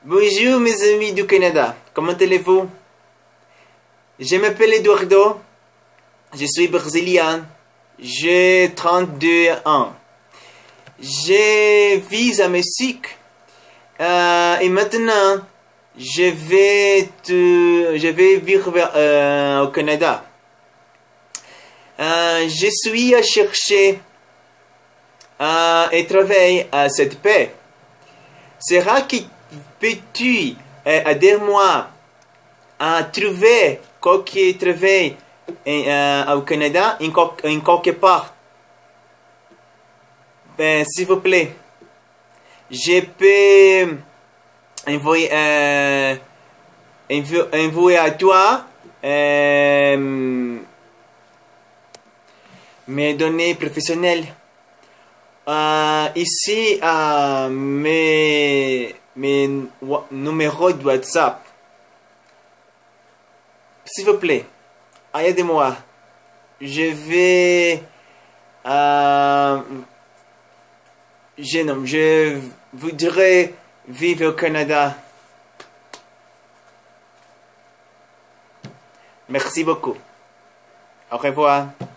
Bonjour mes amis du Canada, comment allez-vous? Je m'appelle Eduardo, je suis brésilien, j'ai 32 ans. Je vis à Mexique et maintenant je vais vivre au Canada. Je suis à chercher et travailler à cette paix. Sera que peux-tu aider-moi à trouver quelque travail au Canada, en quelque part? Ben, s'il vous plaît, je peux envoyer à toi mes données professionnelles. Ici, mes numéros de WhatsApp. S'il vous plaît, aidez-moi. Je voudrais vivre au Canada. Merci beaucoup. Au revoir.